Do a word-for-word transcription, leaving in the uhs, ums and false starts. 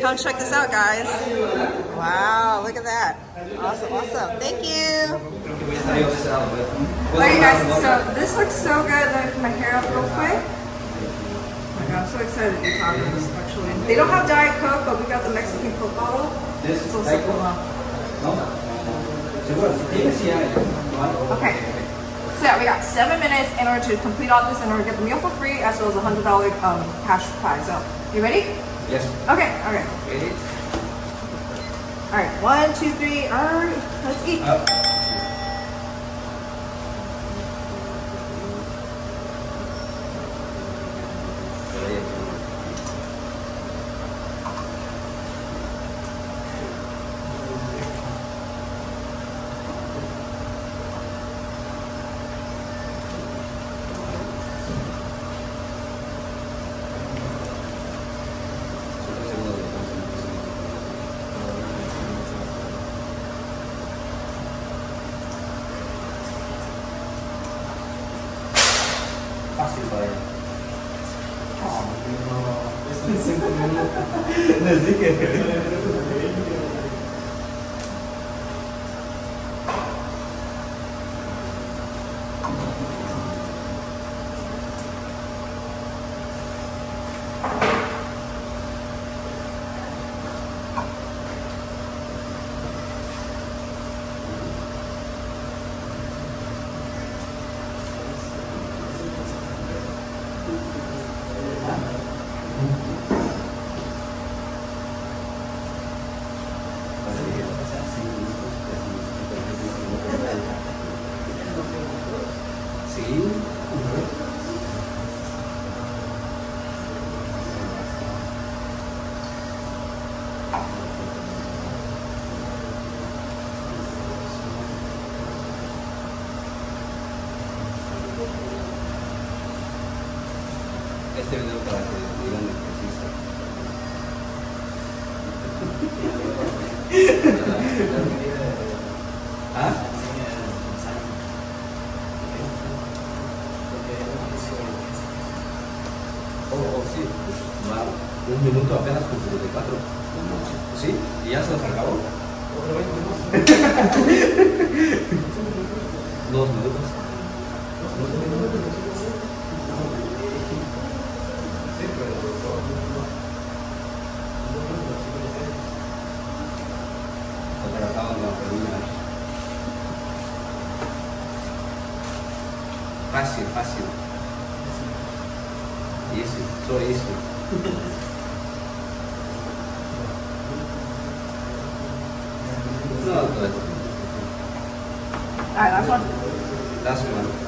Come check this out, guys. Wow, look at that. Awesome, awesome. Thank you. Alright guys, so this looks so good. Let me put my hair up real quick. Oh my god, I'm so excited to eat tacos, actually. They don't have Diet Coke, but we got the Mexican Coke bottle. It's so simple, huh? Okay. So yeah, we got seven minutes in order to complete all this, in order to get the meal for free, as well as a one hundred dollar um, cash prize. So, you ready? Yes. Okay, alright. Ready? Alright, one, two, three, alright, let's eat. Up. Fácil para él. Oh, no. Es cinco minutos. Les dije. Este video para que digan que ¿ah? Oh, oh, sí. Va un minuto apenas con setenta y cuatro. ¿Sí? ¿Y ya se los acabó? Dos minutos. Fácil, fácil. Easy, so easy. No, good. Alright, last one. Last one.